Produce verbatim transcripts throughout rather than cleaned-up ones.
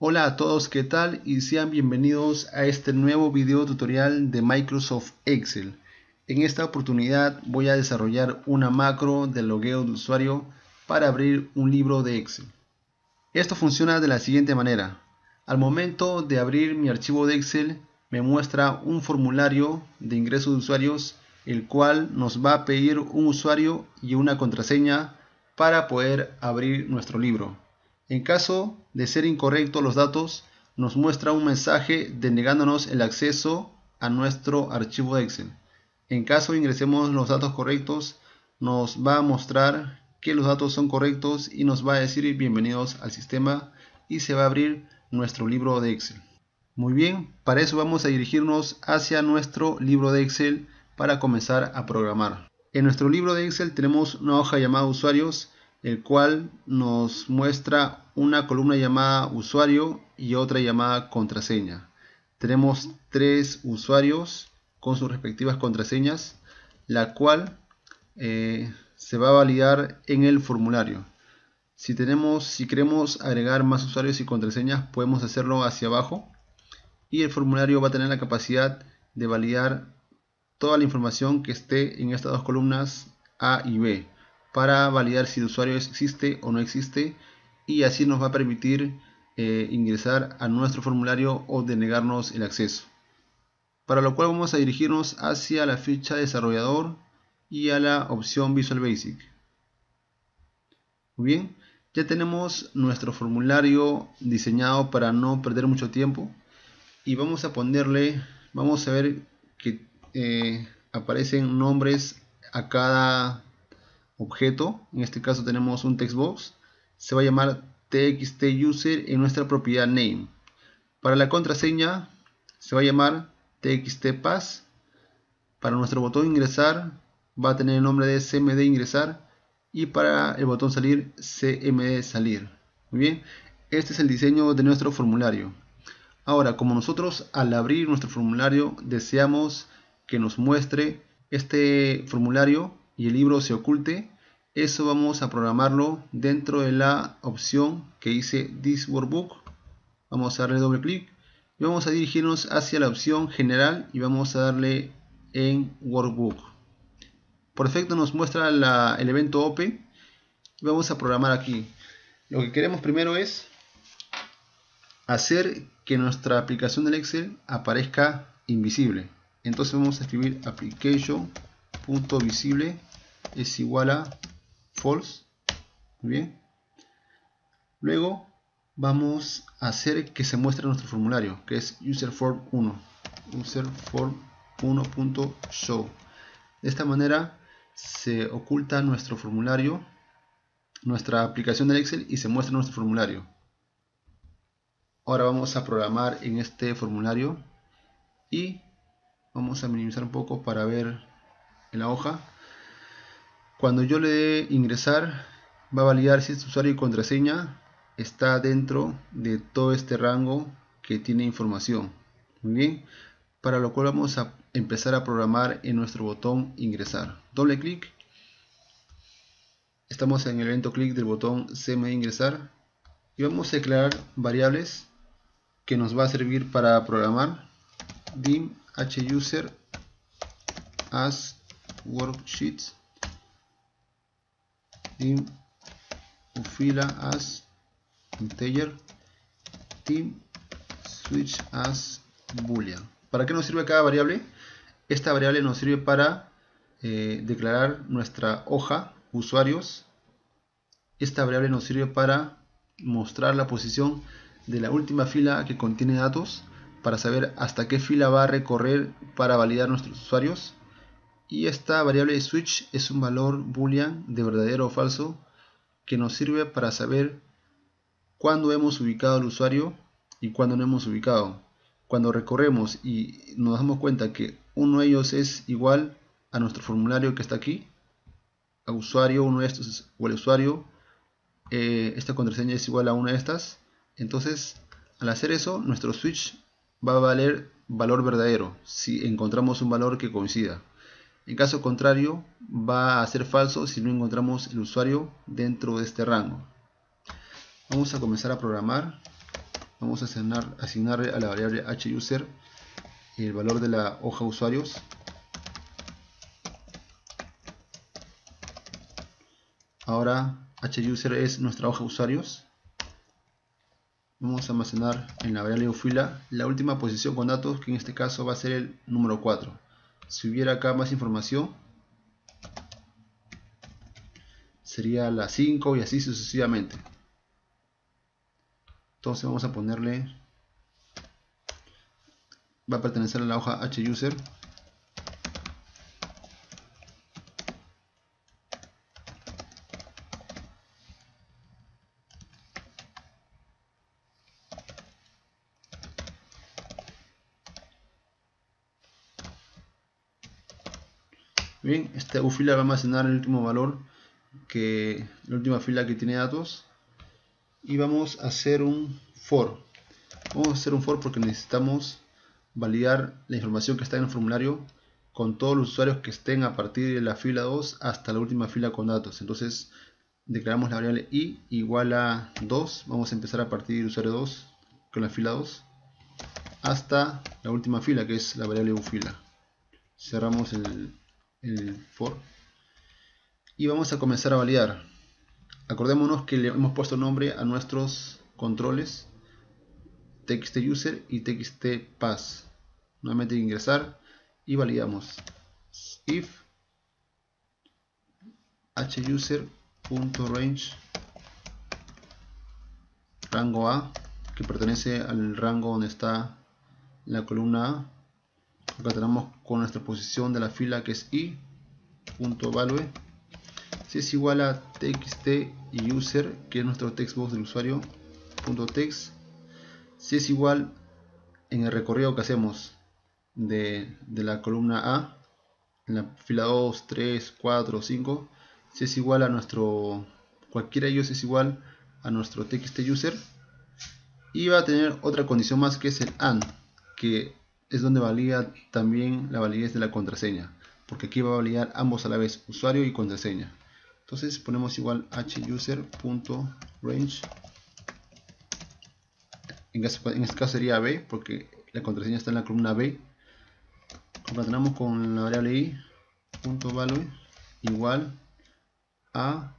Hola a todos, ¿qué tal? Y sean bienvenidos a este nuevo video tutorial de Microsoft Excel. En esta oportunidad voy a desarrollar una macro de logueo de usuario para abrir un libro de Excel. Esto funciona de la siguiente manera. Al momento de abrir mi archivo de Excel, me muestra un formulario de ingreso de usuarios, el cual nos va a pedir un usuario y una contraseña para poder abrir nuestro libro. En caso de ser incorrectos los datos, nos muestra un mensaje denegándonos el acceso a nuestro archivo de Excel. En caso ingresemos los datos correctos, nos va a mostrar que los datos son correctos y nos va a decir bienvenidos al sistema y se va a abrir nuestro libro de Excel. Muy bien, para eso vamos a dirigirnos hacia nuestro libro de Excel para comenzar a programar. En nuestro libro de Excel tenemos una hoja llamada usuarios, el cual nos muestra una columna llamada usuario y otra llamada contraseña. Tenemos tres usuarios con sus respectivas contraseñas, la cual eh, se va a validar en el formulario. Si tenemos, si queremos agregar más usuarios y contraseñas, podemos hacerlo hacia abajo y el formulario va a tener la capacidad de validar toda la información que esté en estas dos columnas A y B para validar si el usuario existe o no existe, y así nos va a permitir eh, ingresar a nuestro formulario o denegarnos el acceso. Para lo cual vamos a dirigirnos hacia la ficha desarrollador y a la opción Visual Basic. Muy bien, ya tenemos nuestro formulario diseñado para no perder mucho tiempo y vamos a ponerle, vamos a ver que eh, aparecen nombres a cada objeto. En este caso tenemos un text box, se va a llamar txtuser en nuestra propiedad name. Para la contraseña se va a llamar txtpass. Para nuestro botón ingresar va a tener el nombre de cmd ingresar y para el botón salir cmd salir. Muy bien, este es el diseño de nuestro formulario. Ahora, como nosotros al abrir nuestro formulario deseamos que nos muestre este formulario y el libro se oculte, eso vamos a programarlo dentro de la opción que dice This Workbook. Vamos a darle doble clic y vamos a dirigirnos hacia la opción general y vamos a darle en Workbook. Por defecto nos muestra la, el evento Open y vamos a programar aquí. Lo que queremos primero es hacer que nuestra aplicación del Excel aparezca invisible. Entonces vamos a escribir application.visible es igual a false. Muy bien. Luego vamos a hacer que se muestre nuestro formulario, que es userform uno. userform uno.show. De esta manera se oculta nuestro formulario, nuestra aplicación del Excel, y se muestra nuestro formulario. Ahora vamos a programar en este formulario y vamos a minimizar un poco para ver en la hoja. Cuando yo le dé ingresar, va a validar si este usuario y contraseña está dentro de todo este rango que tiene información. Muy bien, para lo cual vamos a empezar a programar en nuestro botón ingresar. Doble clic. Estamos en el evento clic del botón cmd ingresar y vamos a declarar variables que nos va a servir para programar. Dim huser as worksheets, dim ufila as integer, dim switch as boolean. ¿Para qué nos sirve cada variable? Esta variable nos sirve para eh, declarar nuestra hoja usuarios. Esta variable nos sirve para mostrar la posición de la última fila que contiene datos, para saber hasta qué fila va a recorrer para validar nuestros usuarios. Y esta variable switch es un valor boolean de verdadero o falso que nos sirve para saber cuándo hemos ubicado al usuario y cuándo no hemos ubicado. Cuando recorremos y nos damos cuenta que uno de ellos es igual a nuestro formulario que está aquí, a usuario, uno de estos o el usuario, eh, esta contraseña es igual a una de estas, entonces al hacer eso nuestro switch va a valer valor verdadero si encontramos un valor que coincida. En caso contrario va a ser falso si no encontramos el usuario dentro de este rango. Vamos a comenzar a programar. vamos a asignar, asignarle a la variable huser el valor de la hoja usuarios. Ahora huser es nuestra hoja usuarios. Vamos a almacenar en la variable ufila la última posición con datos, que en este caso va a ser el número cuatro. Si hubiera acá más información, sería la cinco y así sucesivamente. Entonces vamos a ponerle, va a pertenecer a la hoja huser. Bien, esta ufila va a almacenar el último valor, que la última fila que tiene datos, y vamos a hacer un for. Vamos a hacer un for porque necesitamos validar la información que está en el formulario con todos los usuarios que estén a partir de la fila dos hasta la última fila con datos. Entonces declaramos la variable i igual a dos. Vamos a empezar a partir del usuario dos con la fila dos hasta la última fila, que es la variable ufila. Cerramos el, el for y vamos a comenzar a validar. Acordémonos que le hemos puesto nombre a nuestros controles txtuser y txtpass. Nuevamente ingresar y validamos if huser.range rango A, que pertenece al rango donde está la columna A. Acá tenemos con nuestra posición de la fila, que es i.value. Si es igual a txt y user, que es nuestro textbox del usuario, punto text. Si es igual en el recorrido que hacemos de, de la columna A, en la fila dos, tres, cuatro, cinco, si es igual a nuestro, cualquiera de ellos es igual a nuestro txtuser. Y va a tener otra condición más, que es el and, que es donde valida también la validez de la contraseña, porque aquí va a validar ambos a la vez, usuario y contraseña. Entonces ponemos igual huser.range, en, en este caso sería b, porque la contraseña está en la columna b. Concatenamos con la variable i.value igual a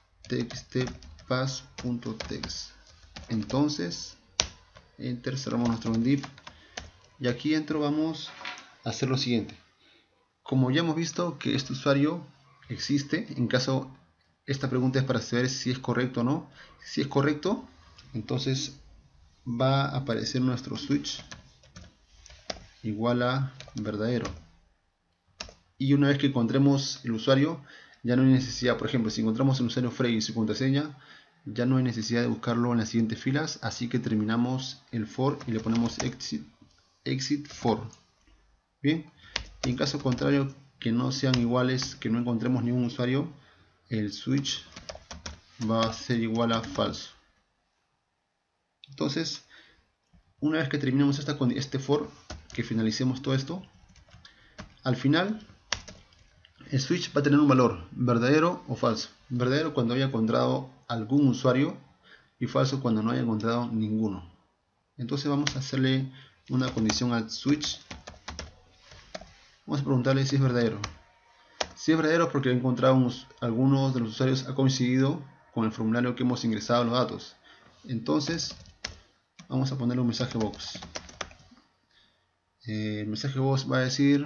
txtpass.text. Entonces enter, cerramos nuestro div y aquí dentro vamos a hacer lo siguiente. Como ya hemos visto que este usuario existe, en caso esta pregunta es para saber si es correcto o no. Si es correcto, entonces va a aparecer nuestro switch igual a verdadero. Y una vez que encontremos el usuario, ya no hay necesidad, por ejemplo, si encontramos el usuario Frey y su contraseña, ya no hay necesidad de buscarlo en las siguientes filas, así que terminamos el for y le ponemos exit, exit for. Bien, y en caso contrario, que no sean iguales, que no encontremos ningún usuario, el switch va a ser igual a falso. Entonces, una vez que terminemos esta, este for, que finalicemos todo esto, al final el switch va a tener un valor verdadero o falso. Verdadero cuando haya encontrado algún usuario y falso cuando no haya encontrado ninguno. Entonces vamos a hacerle una condición al switch. Vamos a preguntarle si es verdadero. Si es verdadero, porque he encontrado unos, algunos de los usuarios ha coincidido con el formulario que hemos ingresado los datos. Entonces vamos a ponerle un mensaje box. Eh, el mensaje box va a decir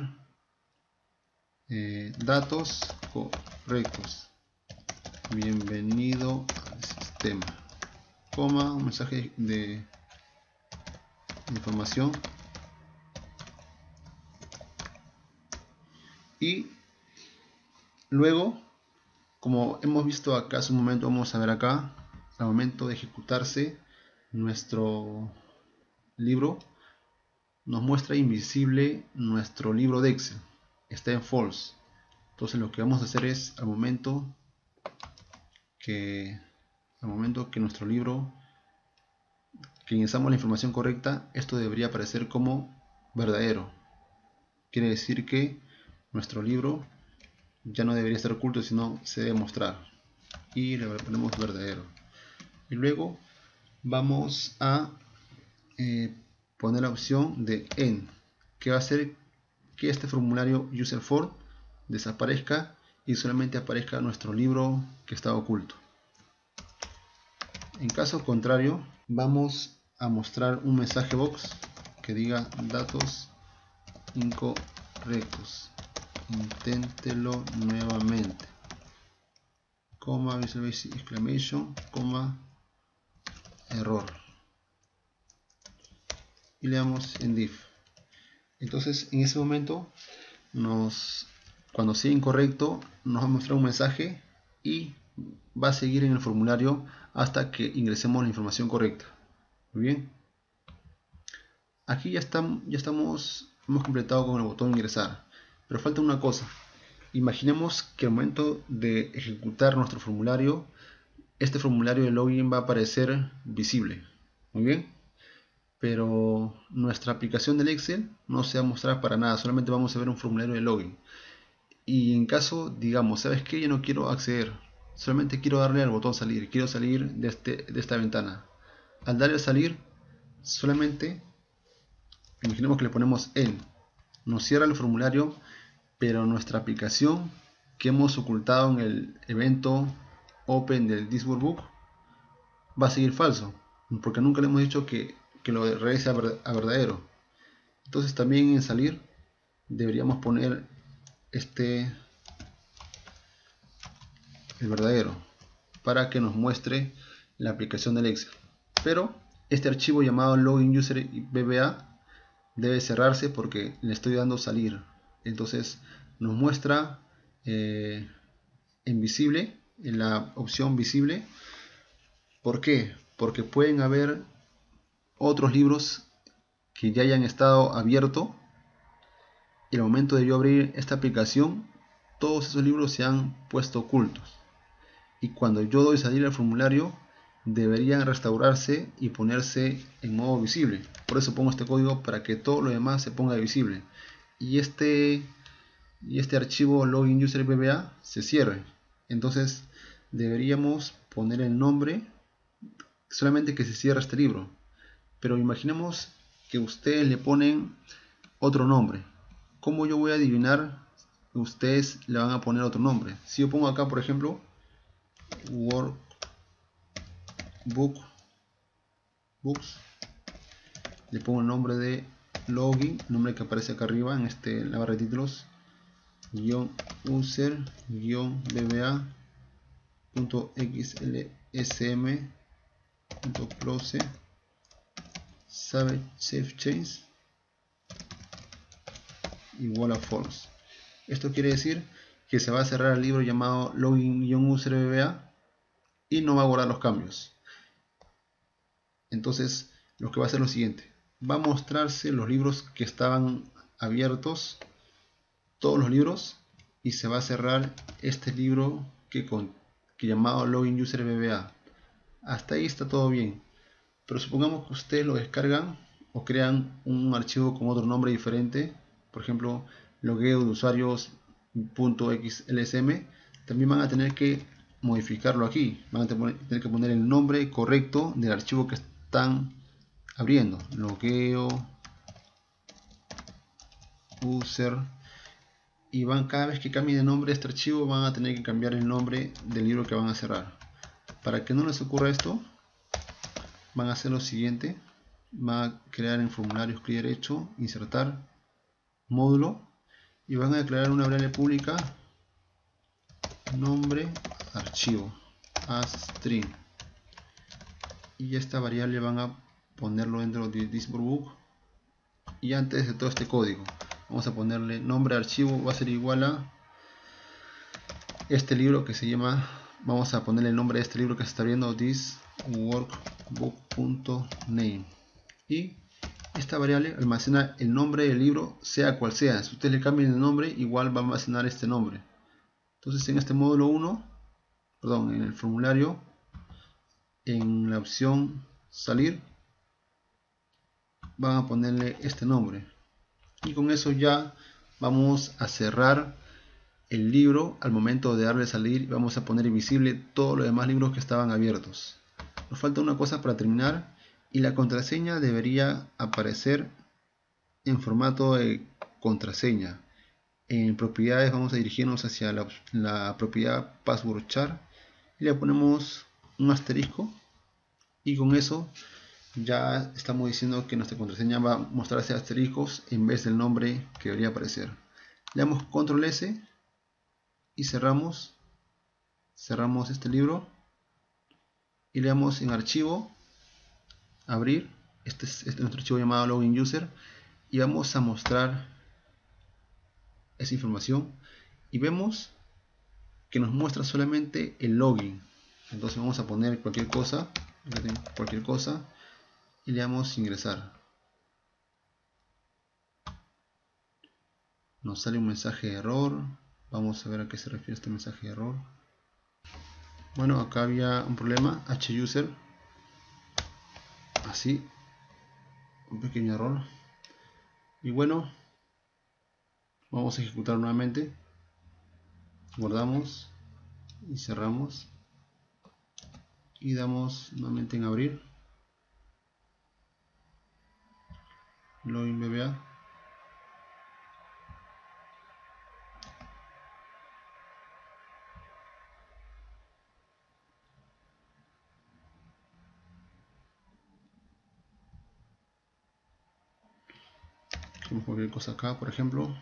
eh, datos correctos, bienvenido al sistema, coma, un mensaje de información y luego, como hemos visto acá hace un momento, vamos a ver acá al momento de ejecutarse nuestro libro, nos muestra invisible nuestro libro de Excel, está en false. Entonces lo que vamos a hacer es, al momento que al momento que nuestro libro, que ingresamos la información correcta, esto debería aparecer como verdadero. Quiere decir que nuestro libro ya no debería estar oculto, sino se debe mostrar, y le ponemos verdadero. Y luego vamos a eh, poner la opción de End, que va a hacer que este formulario user form desaparezca y solamente aparezca nuestro libro que está oculto. En caso contrario, vamos a mostrar un mensaje box que diga datos incorrectos, inténtelo nuevamente, coma, Visual Basic exclamation, coma, error, y le damos en div. Entonces en ese momento nos, cuando sea incorrecto, nos va a mostrar un mensaje y va a seguir en el formulario hasta que ingresemos la información correcta. Muy bien, aquí ya estamos, ya estamos hemos completado con el botón ingresar, pero falta una cosa. Imaginemos que al momento de ejecutar nuestro formulario, este formulario de login va a aparecer visible. Muy bien, pero nuestra aplicación del Excel no se va a mostrar para nada, solamente vamos a ver un formulario de login. Y en caso, digamos, ¿sabes qué? Yo no quiero acceder, solamente quiero darle al botón salir, quiero salir de, este, de esta ventana. Al darle a salir, solamente imaginemos que le ponemos en, nos cierra el formulario, pero nuestra aplicación que hemos ocultado en el evento open del This Workbook va a seguir falso, porque nunca le hemos dicho que, que lo regrese a verdadero. Entonces también en salir deberíamos poner este el verdadero para que nos muestre la aplicación del Excel. Pero este archivo llamado login user vba debe cerrarse porque le estoy dando salir. Entonces nos muestra eh, en visible, en la opción visible. ¿Por qué? Porque pueden haber otros libros que ya hayan estado abiertos y al momento de yo abrir esta aplicación, todos esos libros se han puesto ocultos. Y cuando yo doy salir al formulario, deberían restaurarse y ponerse en modo visible. Por eso pongo este código para que todo lo demás se ponga visible. Y este, y este archivo login user vba se cierre. Entonces deberíamos poner el nombre, solamente que se cierre este libro. Pero imaginemos que ustedes le ponen otro nombre. ¿Cómo yo voy a adivinar que ustedes le van a poner otro nombre? Si yo pongo acá, por ejemplo, Workbook Books, le pongo el nombre de login, el nombre que aparece acá arriba en este, en la barra de títulos, guión user guión vba punto xlsm punto close save change igual a false. Esto quiere decir que se va a cerrar el libro llamado login-user vba y no va a guardar los cambios. Entonces lo que va a hacer es lo siguiente: va a mostrarse los libros que estaban abiertos, todos los libros, y se va a cerrar este libro que, con, que llamado login-user vba. Hasta ahí está todo bien, pero supongamos que ustedes lo descargan o crean un archivo con otro nombre diferente, por ejemplo logueo de usuarios.xlsm. También van a tener que modificarlo aquí, van a tener que poner el nombre correcto del archivo que están abriendo, logueo user, y van, cada vez que cambien el nombre de este archivo van a tener que cambiar el nombre del libro que van a cerrar. Para que no les ocurra esto, van a hacer lo siguiente: van a crear en formularios clic derecho, insertar módulo, y van a declarar una variable pública nombre archivo as string, y esta variable van a ponerlo dentro de this workbook. Y antes de todo este código vamos a ponerle nombre archivo, va a ser igual a este libro que se llama, vamos a ponerle el nombre de este libro que se está viendo, this workbook.name, y esta variable almacena el nombre del libro sea cual sea. Si ustedes le cambian el nombre, igual va a almacenar este nombre. Entonces en este módulo uno, perdón, en el formulario, en la opción salir, van a ponerle este nombre, y con eso ya vamos a cerrar el libro. Al momento de darle salir, vamos a poner visible todos los demás libros que estaban abiertos. Nos falta una cosa para terminar, y la contraseña debería aparecer en formato de contraseña. En propiedades vamos a dirigirnos hacia la, la propiedad password char y le ponemos un asterisco, y con eso ya estamos diciendo que nuestra contraseña va a mostrarse asteriscos en vez del nombre que debería aparecer. Le damos control S y cerramos cerramos este libro y le damos en archivo, abrir. Este es, este es nuestro archivo llamado login user, y vamos a mostrar esa información y vemos que nos muestra solamente el login. Entonces vamos a poner cualquier cosa cualquier cosa y le damos ingresar. Nos sale un mensaje de error. Vamos a ver a qué se refiere este mensaje de error. Bueno, acá había un problema, huser, así, un pequeño error. Y bueno, vamos a ejecutar nuevamente, guardamos y cerramos y damos nuevamente en abrir, login B B A. Hacemos cualquier cosa acá, por ejemplo,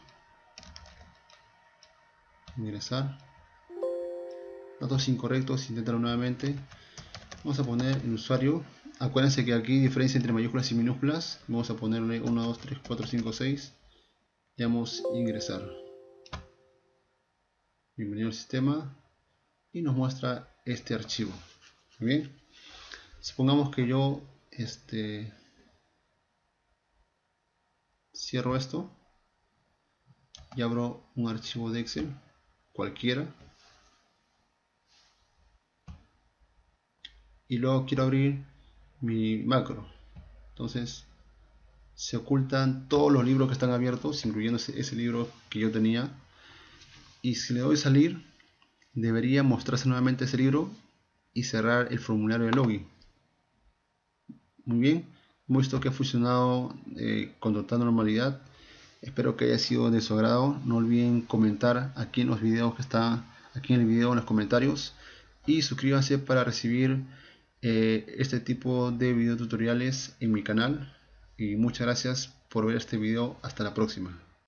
ingresar, datos incorrectos, intentarlo nuevamente. Vamos a poner el usuario. Acuérdense que aquí diferencia entre mayúsculas y minúsculas. Vamos a ponerle uno, dos, tres, cuatro, cinco, seis. Le damos ingresar. Bienvenido al sistema. Y nos muestra este archivo. Muy bien. Supongamos que yo este, cierro esto y abro un archivo de Excel cualquiera. Y luego quiero abrir mi macro. Entonces se ocultan todos los libros que están abiertos, incluyendo ese, ese libro que yo tenía. Y si le doy salir, debería mostrarse nuevamente ese libro y cerrar el formulario de login. Muy bien, hemos visto que ha funcionado eh, con total normalidad. Espero que haya sido de su agrado. No olviden comentar aquí en los videos que está aquí en el video, en los comentarios, y suscríbanse para recibir eh, este tipo de video tutoriales en mi canal. Y muchas gracias por ver este video. Hasta la próxima.